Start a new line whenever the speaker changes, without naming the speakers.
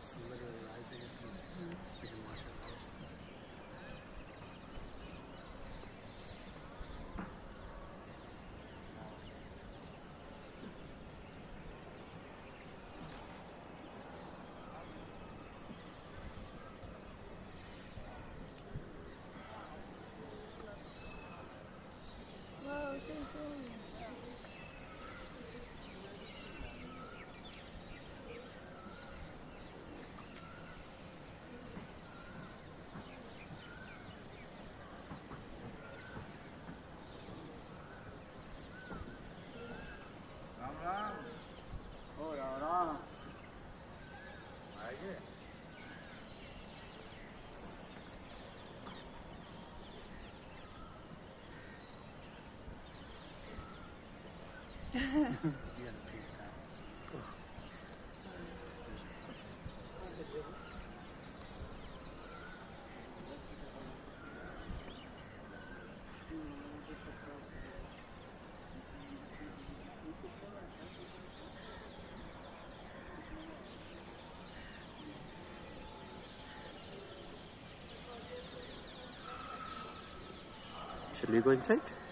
It's literally rising. You can watch it rise.
Whoa, see.
Ram Ram. ओ राम राम। आइए।
You gotta pee at that. Shall we go inside?